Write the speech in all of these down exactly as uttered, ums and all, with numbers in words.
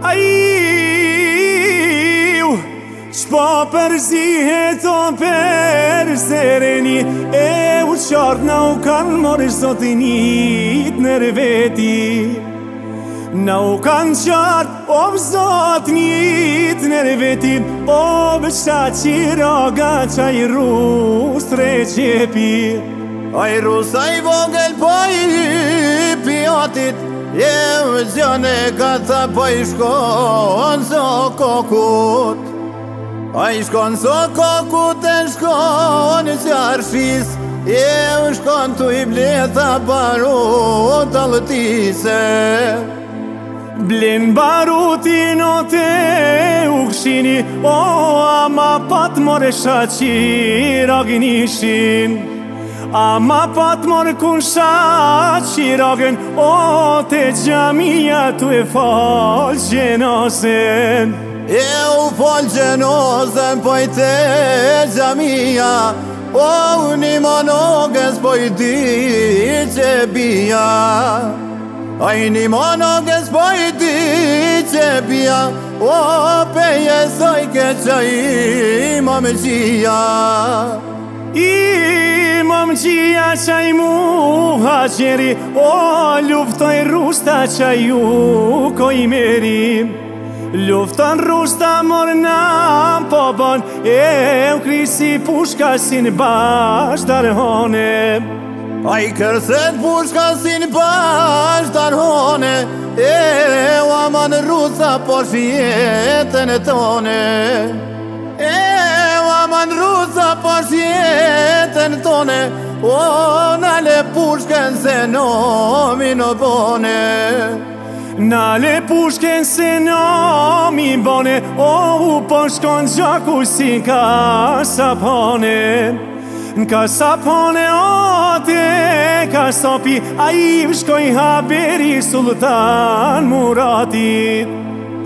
Aiu, qpo përzihet o për sereni, e u qartë na u kanë morë zotinit nër veti. Na u kanë qartë o zotinit nër veti, o bësha qiroga qaj rus treqepi. Aj rusa i vogël po i piatit, jem zjone kata po i shkon so kokut. A i shkon so kokut e shkon si arshis, jem shkon tu i bletha barut allëtise. Blen barutin o te u kshini, o ama pat more shaqiragin ishin. Ama pat mor kun shaqiragin, o te gjamia tu e fal gjenosen. E u fal gjenosen po i te gjamia, o një monoges po i di që bia. Aj një monoges po i di që bia, o peje soj ke që ima me qia. Imam qia qaj muha qeri, o luftoj rusta qaj ju koj meri. Lufton rusta morna po bon, e u krisi pushka sin bash darhone. A i kërset pushka sin bash darhone, e u aman rusa po shjetën e tone. E u aman rusa po shjetën tone, o nale pushken se nomi në bone. Nale pushken se nomi bone, o u po shkon gjaku si ka sapone. Nka sapone o te ka sapi, a i shkoj haberi sultan Muratit. E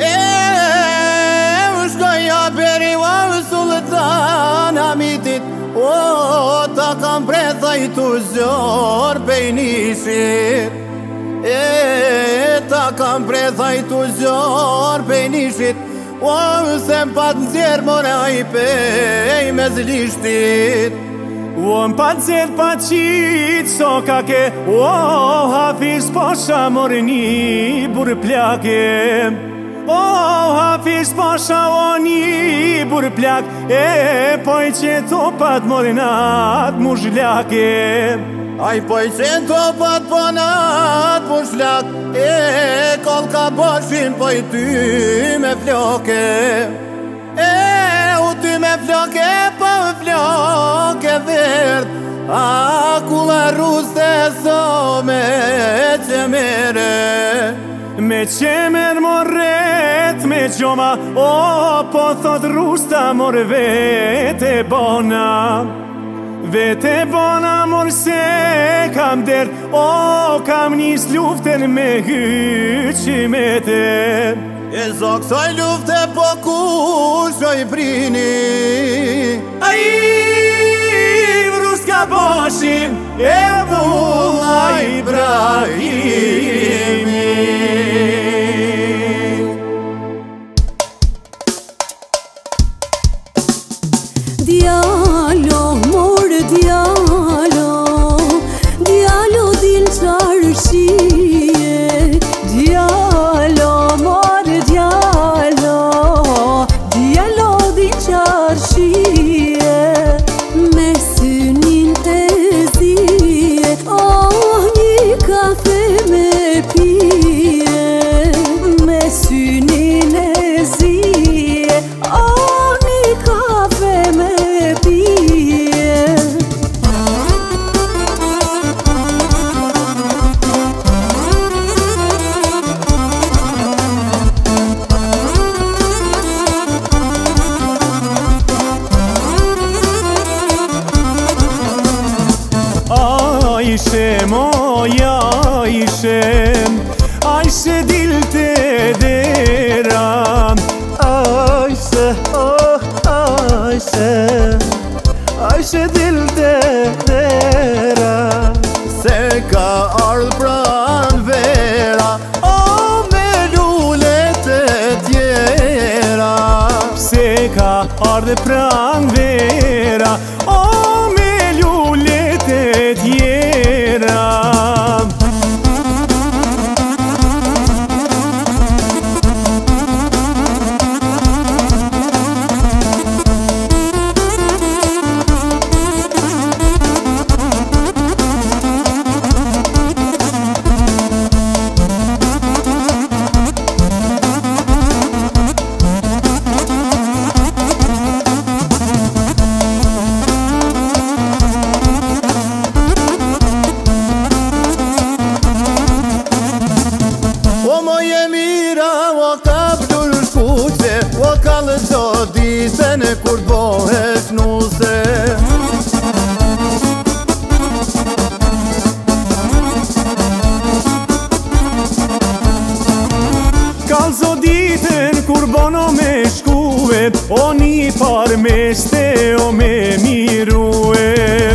u shkoj haberi wa sultan Hamitit, o ta kam pretha i tu zor pejnishit. E ta kam pretha i tu zor pejnishit, o se m'pat nëzjer more a i pej me zlishtit. O m'pat nëzjer pa qit so kake, o hafiz pasha more një bur plake. O hafiz pasha o një bur plak, e poj që topat more nat mushlake. Aj poj që topat po nat mushlak, e kolka boshin poj ty me floke. E u ty me floke po floke verd, a kula ruste so me qemere. Me qemer morret me gjoma, o po thot rusta mor vete bona. Vete bona mor se kam dert, o kam nis luften me hyqimete. E zok soj lufte po kushoj prini. A i vruska boshin, e mulla Ibrahimi. Djalo, mor djalo, djalo din qarëshie. Djalo, mor djalo, djalo din qarëshie. Me synin e zije, oh një kafe me pije. Me synin e zije, oh një kafe me pije. Ayşe moja Ayşe, Ayşe dilte deram. Ayşe oh Ayşe, Ayşe dilte deram. Se ka ardh pran vera, o me lule të prang vera, o me lullet e tjera. O kalë qo ditën kur bohesh nuse. Kalë qo ditën kur bono me shkue, o një par me shte o me mirue.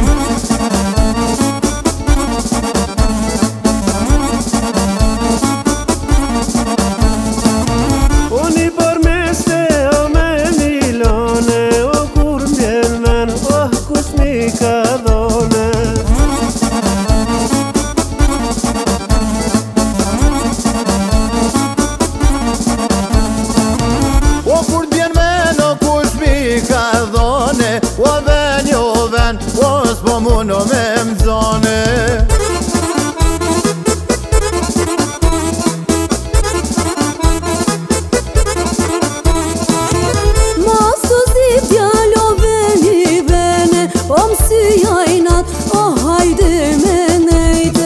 O ven jo ven, o s'po mundo me m'zone. Ma së zi djalo veni vene, o m'si jajnat, o hajde me nejde.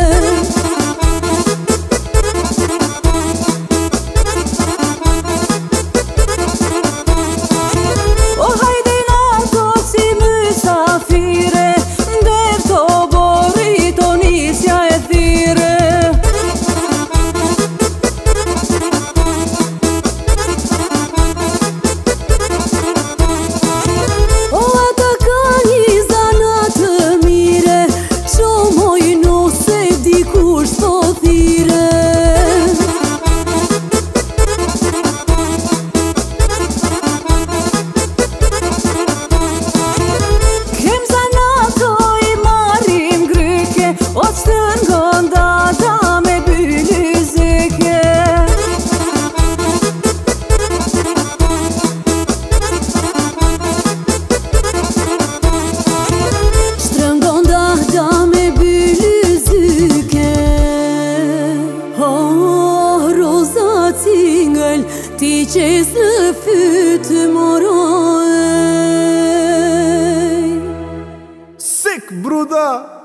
Ti qes në fytë moroj. Sik bruda!